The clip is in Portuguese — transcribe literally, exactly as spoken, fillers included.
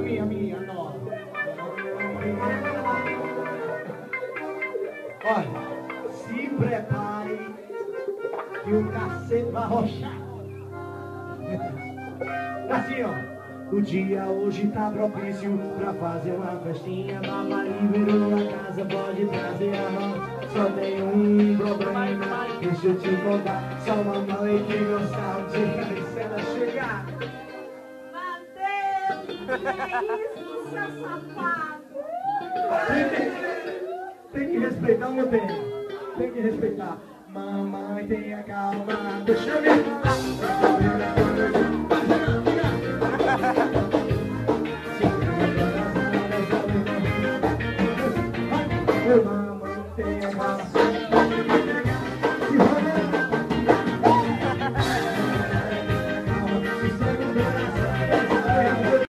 minha, minha, nova. Olha, se prepare que o cacete vai rochar. Assim, ó. O dia hoje tá propício pra fazer uma festinha. Baba liberou a casa, pode trazer a mão. Só tem um problema, deixa eu te contar. Só uma mãe que gostava de ficar se ela chegar. Mateus, que é isso, seu safado? Tem que respeitar ou não tem? Tem que respeitar. Mamãe, tenha calma, deixa eu me falar.